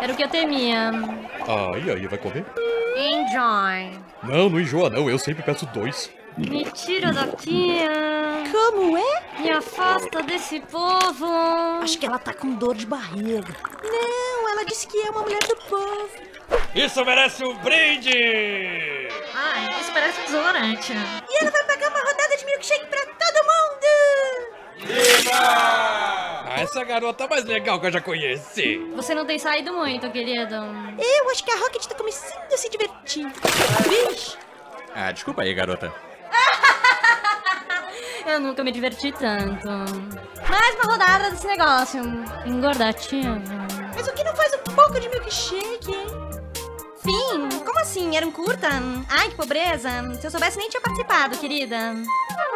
Era o que eu temia. E aí, vai comer? Enjoy. Não enjoa não, eu sempre peço 2. Me tira daqui. Como é? Me afasta desse povo. Acho que ela tá com dor de barriga. Não, ela disse que é uma mulher do povo. Isso merece um brinde! Ai, isso parece um desodorante. E ela vai pagar uma rodada de milkshake pra todo mundo! Essa garota mais legal que eu já conheci. Você não tem saído muito, querido. Eu acho que a Rocket tá começando a se divertir. Vixe! Desculpa aí, garota. Eu nunca me diverti tanto. Mais uma rodada desse negócio. Engordativo. Mas o que não faz um pouco de milkshake, hein? Fim? Como assim? Era um curta? Ai, que pobreza. Se eu soubesse, nem tinha participado, querida.